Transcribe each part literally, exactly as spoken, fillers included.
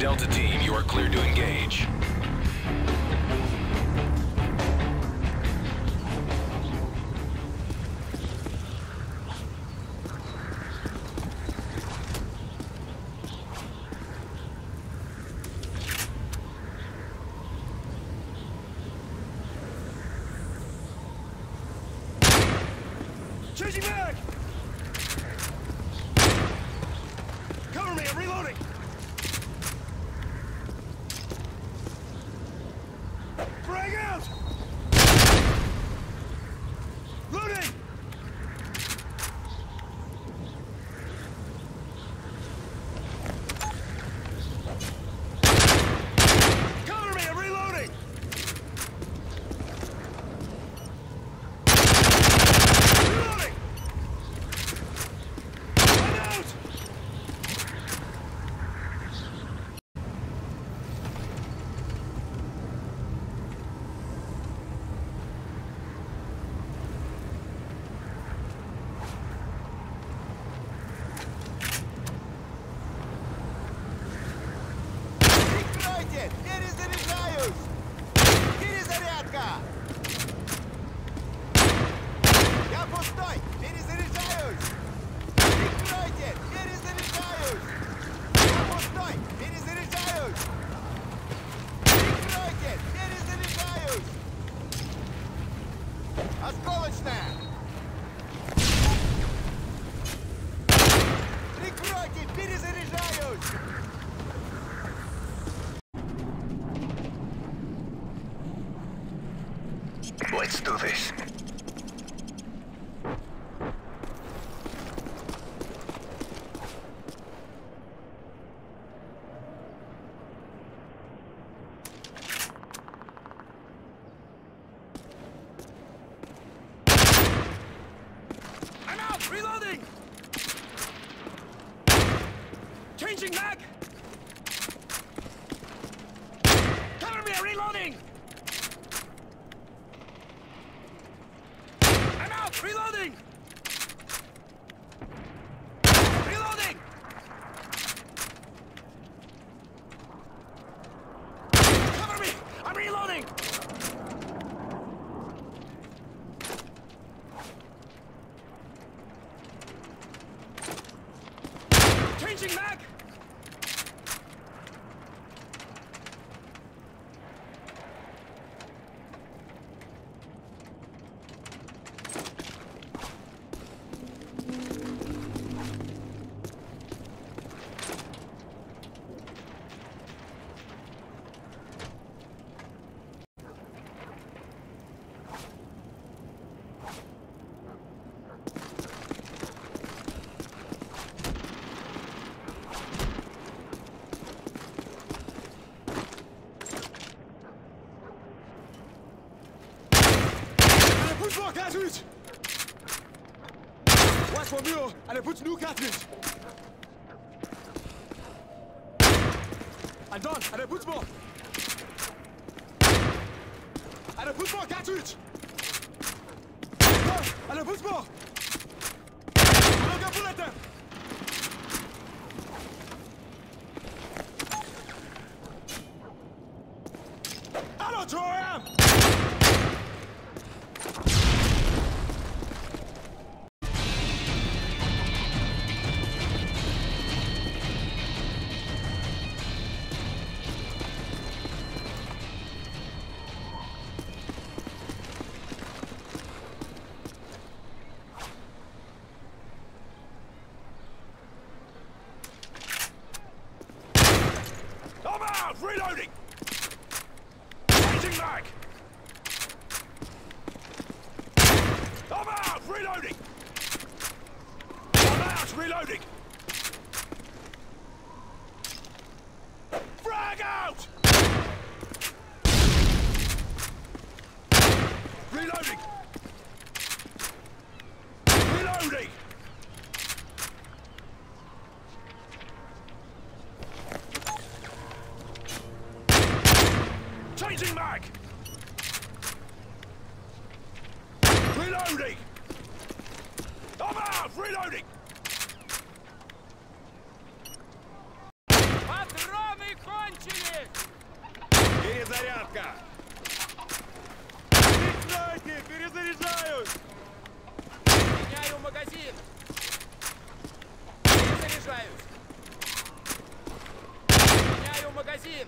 Delta Team, you are cleared to engage. Changing mag! Cover me, I'm reloading! Frag out! Loading! Cover me, I'm reloading! Reloading! I'm out! Прикройте! Перезаряжаюсь! Перезарядка! Я пустой! Перезаряжаюсь! Прикройте! Перезаряжаюсь! Я пустой! Перезаряжаюсь! Прикройте! Перезаряжаюсь! Осколочная! Прикройте! Перезаряжаюсь! Let's do this. I'm out! Reloading! Changing mag! Cover me, I'm reloading! I'm out! Reloading! Reloading! Cover me! I'm reloading! Changing mag! Push more cartridge! Watch for me, and I put new cartridge! I'm done, and I put more! And I put more cartridge! Done, and I put more! I'm gonna bullet them! I don't throw him! I'm out! Reloading! Changing mag! I'm out! Reloading! I'm out! Reloading! Frag out! Reloading! Reloading! Changing mag! Reloading! I'm out! Reloading! Патроны Кончились! Перезарядка! Прикройте! Перезаряжаюсь! Меняю магазин! Перезаряжаюсь! Меняю магазин!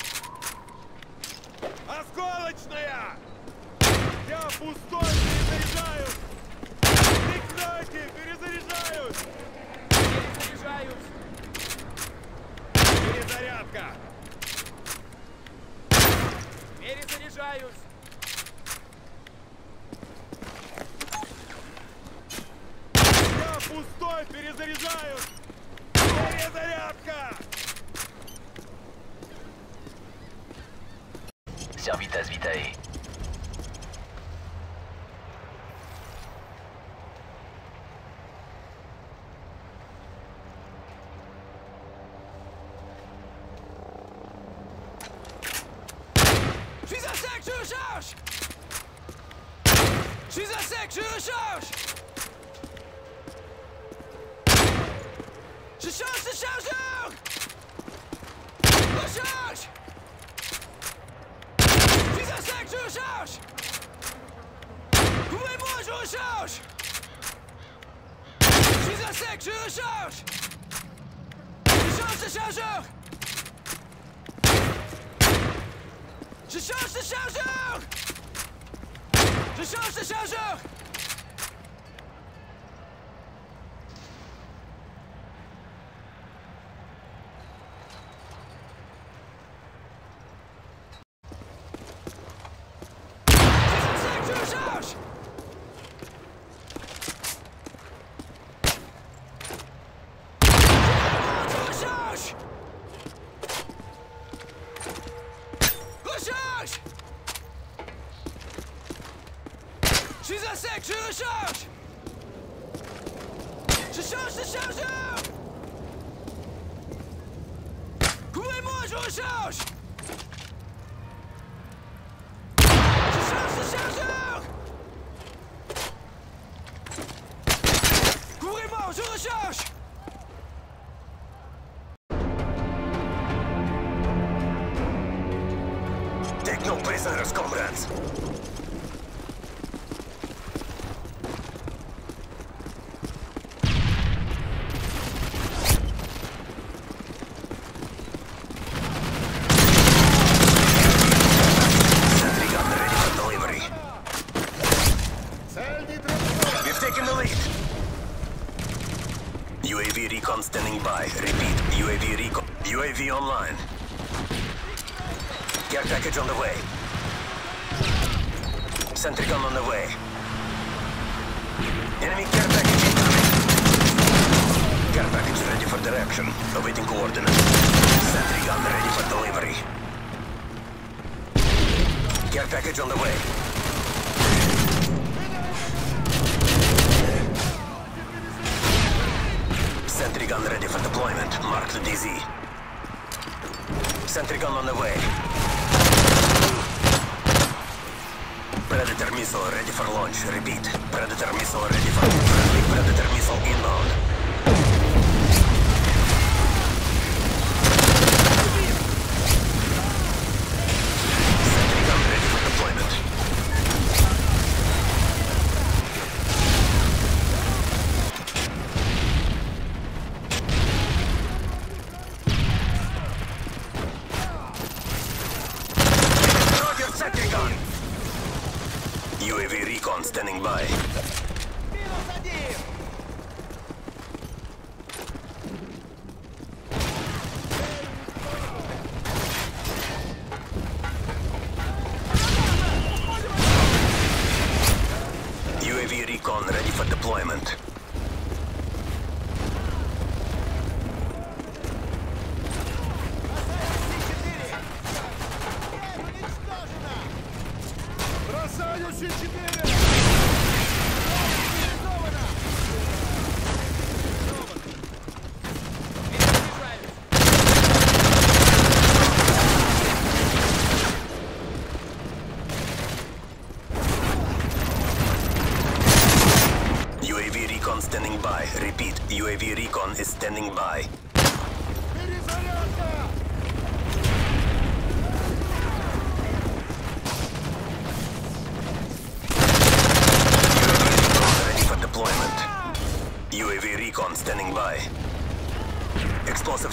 Осколочная! Я пустой, перезаряжаюсь! Прикройте! Перезаряжаюсь! Перезаряжаюсь! Перезарядка! Перезаряжаюсь! Я пустой, перезаряжаюсь! Перезарядка! Servitez vitae. Je suis à sec, je recharge! Je suis à sec, je recharge! Je change de chargeur! Recharge! Je suis à sec, je recharge! Ouvrez-moi, je recharge! Je suis à sec, je recharge! Je change de chargeur! Je change de chargeur! Je change de chargeur! Je recharge! Je recharge! Recharge! Je suis à sec, je recharge! Je change de chargeur! Couvrez-moi, je recharge! Je change de chargeur! Couvrez-moi, je recharge! Take no prisoners, comrades. Sentry gun ready for delivery. We've taken the lead. U A V recon standing by. Repeat, U A V recon. U A V online. Care package on the way. Sentry gun on the way. Enemy care package incoming. Care package ready for direction. Awaiting coordinates. Sentry gun ready for delivery. Care package on the way. Sentry gun ready for deployment. Mark the D Z. Sentry gun on the way. Predator missile ready for launch. Repeat. Predator missile ready for friendly Predator missile inbound. Sentry gun ready for deployment. Roger, sentry gun. U A V recon standing by. Минус один! U A V recon ready for deployment. Бросаю Си четыре! U A V recon standing by. Repeat, U A V recon is standing by. Перезарядка!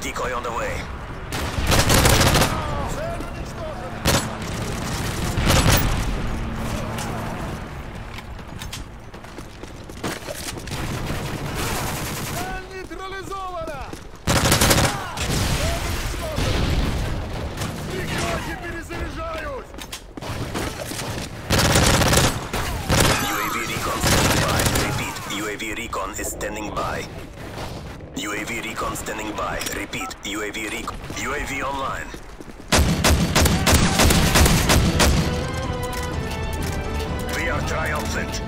Decoy on the way. Цель уничтожена! Цель нейтрализована! Цель уничтожена! Прикройте, перезаряжаюсь! U A V recon standing by. Repeat, U A V recon is standing by. U A V recon standing by. Repeat, U A V recon. U A V online. We are triumphant.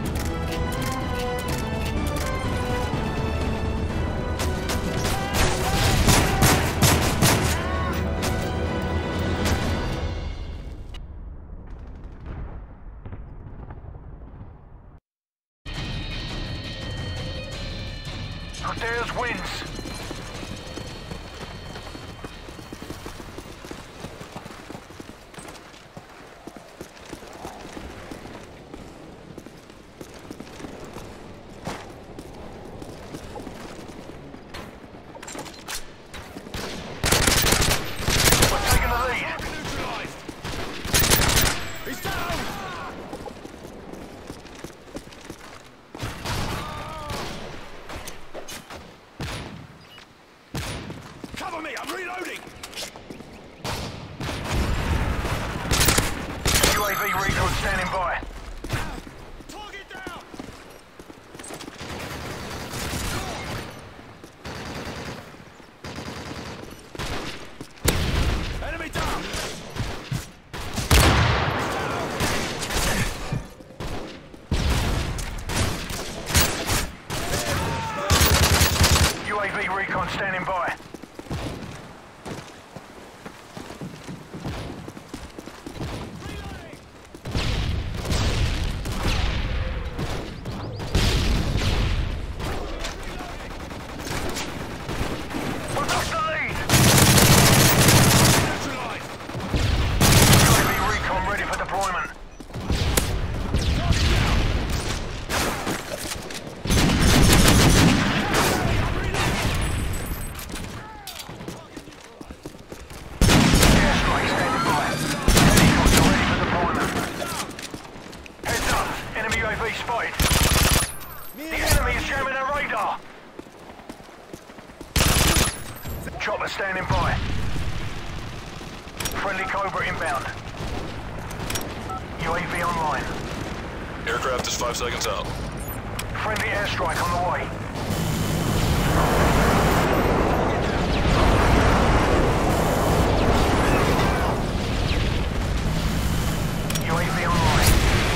There's wins. We're taking the lead. Neutralized! He's down! Cover me, I'm reloading! U A V recon standing by. Target down! Enemy down! U A V recon standing by. We've lost the lead. Neutralized! U A V recon ready for deployment. Airstrike standing by. Helicopter ready for deployment. Heads up. Enemy U A V spotted. The enemy is jamming our radar. Chopper standing by. Friendly Cobra inbound. U A V online. Aircraft is five seconds out. Friendly airstrike on the way. U A V online.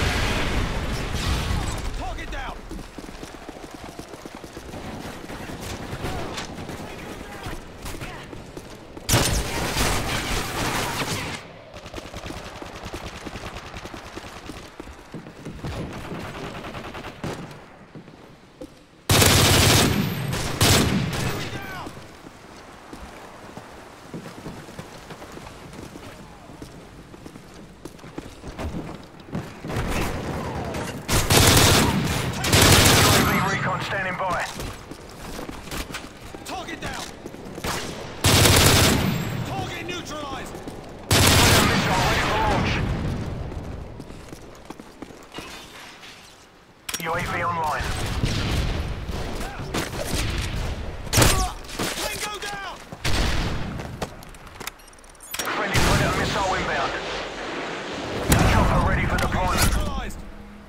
Target down! U A V recon standing by. Target down! Target neutralized! Friendly missile ready for launch. U A V online. Tango down! Friendly Predator missile inbound. Chopper ready for deployment. Neutralized!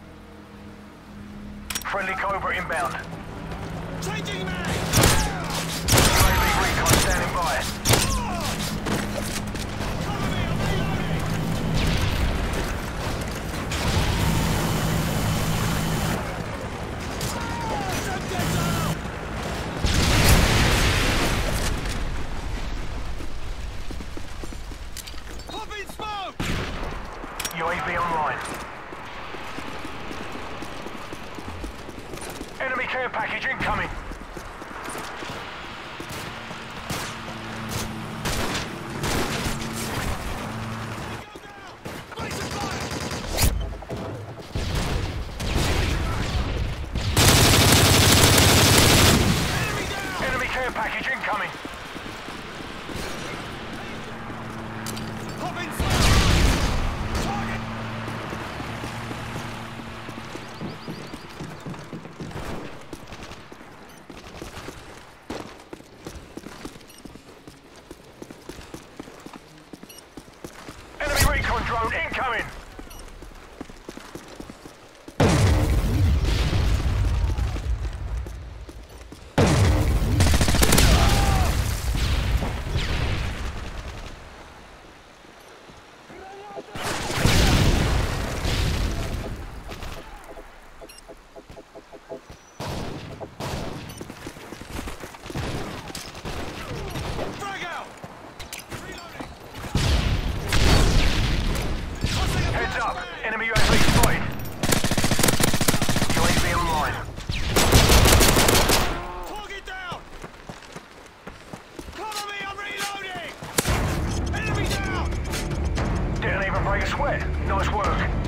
Friendly Cobra inbound. Changing mag! U A V recon standing by. Cover me, I'm reloading! Subject down! Popping smoke! U A V online. Enemy care package incoming. Place of fire! Enemy down! Enemy care package incoming. drone incoming! Frag out! Reloading! Heads up! Enemy U A V spotted! U A V online. Target down! Cover me, I'm reloading! Enemy down! Didn't even break a sweat. Nice work.